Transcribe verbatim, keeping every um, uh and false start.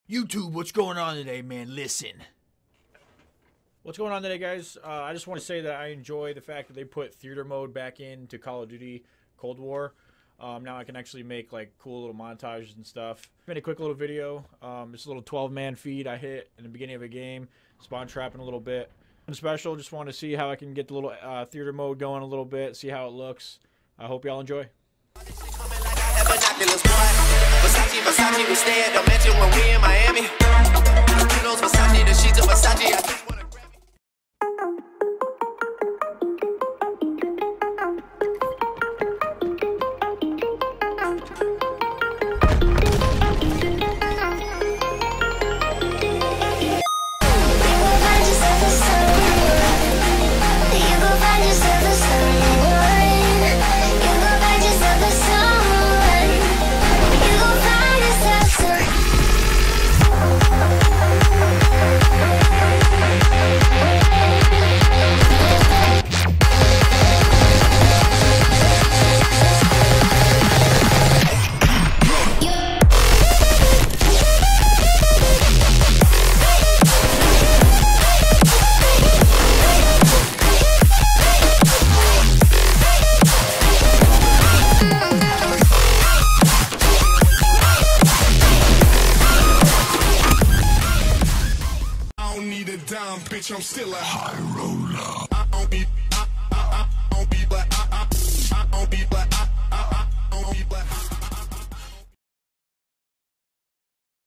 YouTube, what's going on today, man? Listen. What's going on today, guys? Uh, I just want to say that I enjoy the fact that they put theater mode back into Call of Duty Cold War. Um, now I can actually make like cool little montages and stuff. Made a quick little video. Um, just a little twelve man feed I hit in the beginning of a game. Spawn trapping a little bit. And special, just want to see how I can get the little uh, theater mode going a little bit. See how it looks. I hope y'all enjoy. Versace, Versace, we stay at the mansion when we in Miami. You know Versace, the sheets of Versace. I just wanna grab bitch, I'm still a high roller. I don't need